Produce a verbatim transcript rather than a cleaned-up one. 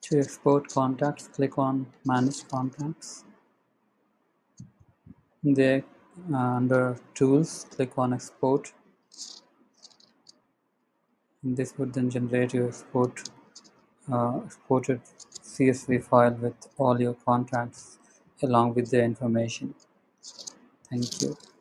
To export contacts, click on Manage Contacts. There, uh, under Tools, click on Export. And this would then generate your export uh, exported C S V file with all your contacts along with their information. Thank you.